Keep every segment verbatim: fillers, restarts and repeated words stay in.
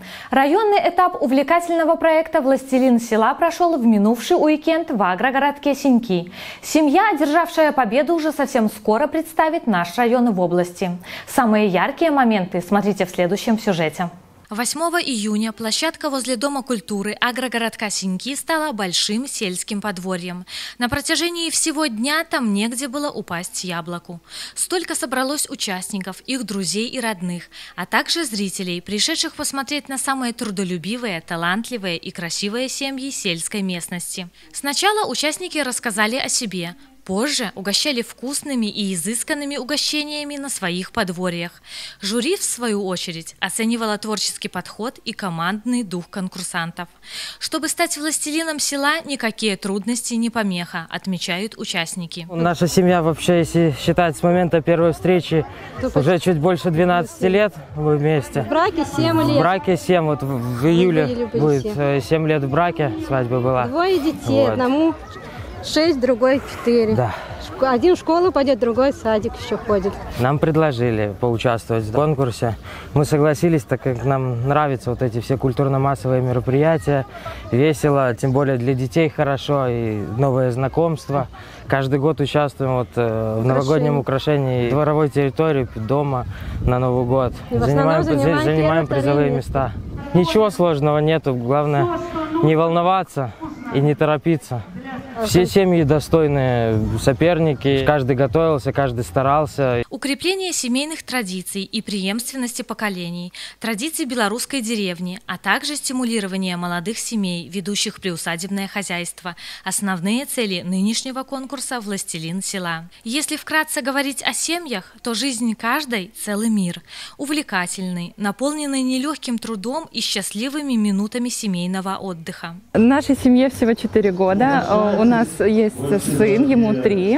Районный этап увлекательного проекта «Властелин села» прошел в минувший уикенд в агрогородке Сеньки. Семья, одержавшая победу, уже совсем скоро представит наш район в области. Самые яркие моменты смотрите в следующем сюжете. восьмого июня площадка возле Дома культуры агрогородка Сеньки стала большим сельским подворьем. На протяжении всего дня там негде было упасть яблоку. Столько собралось участников, их друзей и родных, а также зрителей, пришедших посмотреть на самые трудолюбивые, талантливые и красивые семьи сельской местности. Сначала участники рассказали о себе. Позже угощали вкусными и изысканными угощениями на своих подворьях. Жюри, в свою очередь, оценивало творческий подход и командный дух конкурсантов. Чтобы стать властелином села, никакие трудности не помеха, отмечают участники. Наша семья вообще, если считать с момента первой встречи, только уже чуть больше двенадцати лет мы вместе. В браке семь лет. В браке семь, вот в июле будет семь лет в браке, свадьба была. Двое детей, вот. Одному шесть, другой четыре. Да. Один в школу пойдет, другой в садик еще ходит. Нам предложили поучаствовать в конкурсе. Мы согласились, так как нам нравятся вот эти все культурно-массовые мероприятия. Весело, тем более для детей хорошо, и новые знакомства. Каждый год участвуем вот, э, в новогоднем украшении дворовой территории, дома на Новый год. Занимаем, занимаем, занимаем призовые места. Ничего сложного нету, главное не волноваться и не торопиться. Все семьи достойные соперники, каждый готовился, каждый старался. Укрепление семейных традиций и преемственности поколений, традиций белорусской деревни, а также стимулирование молодых семей, ведущих приусадебное хозяйство – основные цели нынешнего конкурса «Властелин села». Если вкратце говорить о семьях, то жизнь каждой – целый мир. Увлекательный, наполненный нелегким трудом и счастливыми минутами семейного отдыха. Нашей семье всего четыре года. У нас есть сын, ему три.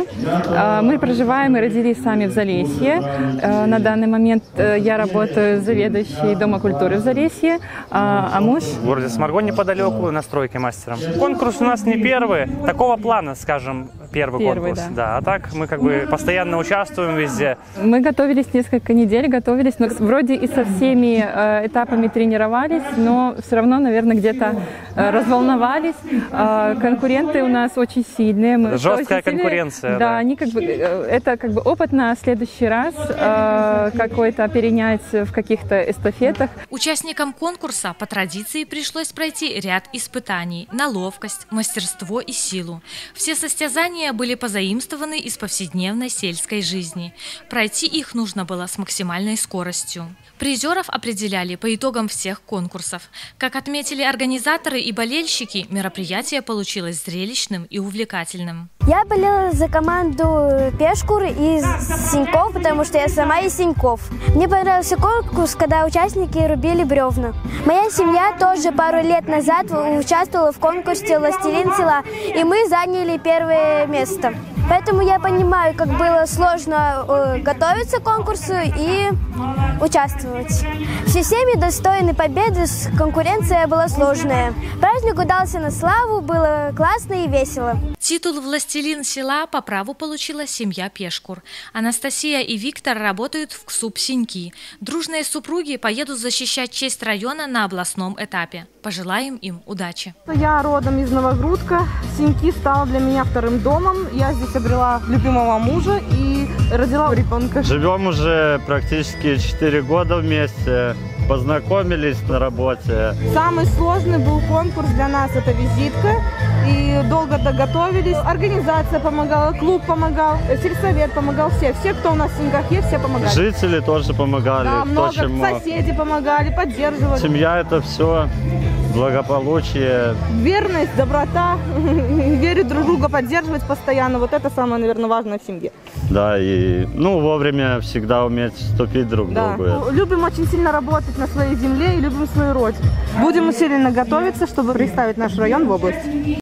Мы проживаем и родились сами в Залесье. На данный момент я работаю заведующей Дома культуры в Залесье, а муж... В городе Сморгонь неподалеку, на стройке мастером. Конкурс у нас не первый, такого плана, скажем, первый, первый конкурс. Да. Да, а так мы как бы постоянно участвуем везде. Мы готовились несколько недель, готовились, но вроде и со всеми этапами тренировались, но все равно, наверное, где-то разволновались. Конкуренты у нас очень сильные. Мы Жесткая очень конкуренция. Да, да, они как бы, это как бы опыт на следующий раз, э, какой-то перенять в каких-то эстафетах. Участникам конкурса по традиции пришлось пройти ряд испытаний на ловкость, мастерство и силу. Все состязания были позаимствованы из повседневной сельской жизни. Пройти их нужно было с максимальной скоростью. Призеров определяли по итогам всех конкурсов. Как отметили организаторы и болельщики, мероприятие получилось зрелищным и увлекательным. Я болела за команду Пешкур из Сеньков, потому что я сама из Сеньков. Мне понравился конкурс, когда участники рубили бревна. Моя семья тоже пару лет назад участвовала в конкурсе «Властелин села», и мы заняли первое место. Поэтому я понимаю, как было сложно э, готовиться к конкурсу и участвовать. Все семьи достойны победы, конкуренция была сложная. Праздник удался на славу, было классно и весело. Титул «Властелин села» по праву получила семья Пешкур. Анастасия и Виктор работают в КСУП Сеньки. Дружные супруги поедут защищать честь района на областном этапе. Пожелаем им удачи. Я родом из Новогрудка. Сеньки стала для меня вторым домом. Я здесь обрела любимого мужа и родила ребенка. Живем уже практически четыре года вместе. Познакомились на работе. Самый сложный был конкурс для нас – это визитка. И долго доготовились. Организация помогала, клуб помогал, сельсовет помогал, все. Все, кто у нас в Сеньках есть, все помогали. Жители тоже помогали. Да, много, кто чем соседи мог. помогали, поддерживали. Семья – это все. Благополучие. Верность, доброта, верить друг друга, поддерживать постоянно. Вот это самое, наверное, важное в семье. Да, и ну вовремя всегда уметь вступить друг да. другу. Любим очень сильно работать на своей земле и любим свою родину. Будем усиленно готовиться, чтобы представить наш район в области.